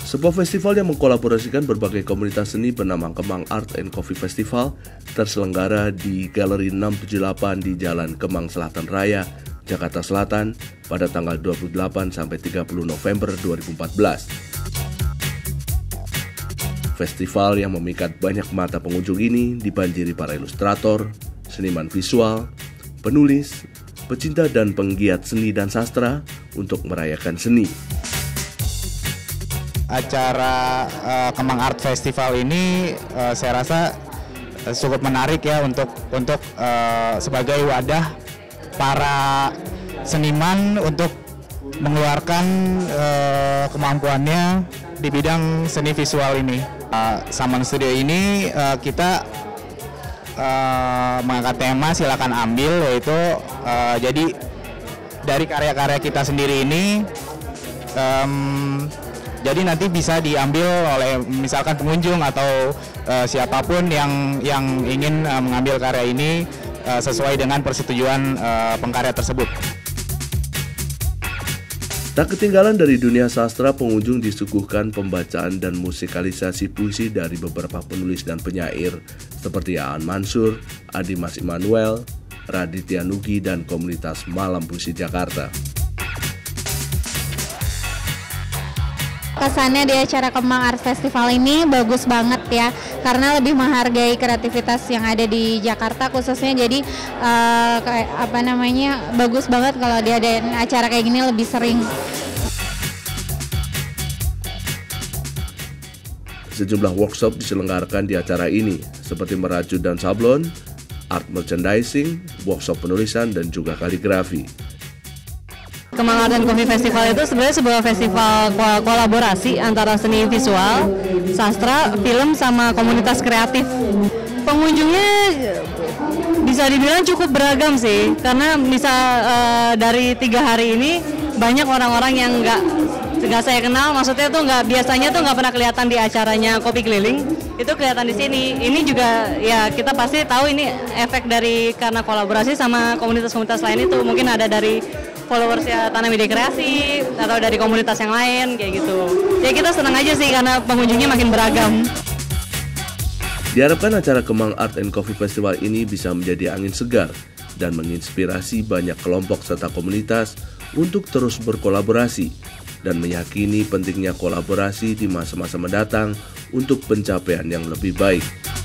Sebuah festival yang mengkolaborasikan berbagai komunitas seni bernama Kemang Art and Coffee Festival terselenggara di Galeri 678 di Jalan Kemang Selatan Raya, Jakarta Selatan pada tanggal 28 sampai 30 November 2014. Festival yang memikat banyak mata pengunjung ini dibanjiri para ilustrator, seniman visual, penulis, pecinta dan penggiat seni dan sastra untuk merayakan seni. Acara Kemang Art Festival ini saya rasa cukup menarik ya untuk sebagai wadah para seniman untuk mengeluarkan kemampuannya di bidang seni visual ini. Saman Studio ini kita mengangkat tema silakan ambil, yaitu jadi dari karya-karya kita sendiri ini jadi nanti bisa diambil oleh misalkan pengunjung atau siapapun yang ingin mengambil karya ini sesuai dengan persetujuan pengkarya tersebut. Tak ketinggalan dari dunia sastra, pengunjung disuguhkan pembacaan dan musikalisasi puisi dari beberapa penulis dan penyair seperti Aan Mansur, Adi Mas Immanuel, Raditya Nugi, dan komunitas Malam Puisi Jakarta. Kesannya di acara Kemang Art Festival ini bagus banget ya, karena lebih menghargai kreativitas yang ada di Jakarta khususnya. Jadi bagus banget kalau diadain acara kayak gini lebih sering. Sejumlah workshop diselenggarakan di acara ini, seperti merajut dan sablon, art merchandising, workshop penulisan, dan juga kaligrafi. Kemang Art and Coffee Festival itu sebenarnya sebuah festival kolaborasi antara seni visual, sastra, film, sama komunitas kreatif. Pengunjungnya bisa dibilang cukup beragam sih, karena bisa dari 3 hari ini banyak orang-orang yang nggak saya kenal, maksudnya tuh biasanya nggak pernah kelihatan di acaranya Kopi Keliling, itu kelihatan di sini. Ini juga ya kita pasti tahu ini efek dari karena kolaborasi sama komunitas-komunitas lain itu, mungkin ada dari followersnya Tanah Media Kreasi atau dari komunitas yang lain kayak gitu. Ya kita senang aja sih karena pengunjungnya makin beragam. Diharapkan acara Kemang Art and Coffee Festival ini bisa menjadi angin segar dan menginspirasi banyak kelompok serta komunitas untuk terus berkolaborasi dan meyakini pentingnya kolaborasi di masa-masa mendatang untuk pencapaian yang lebih baik.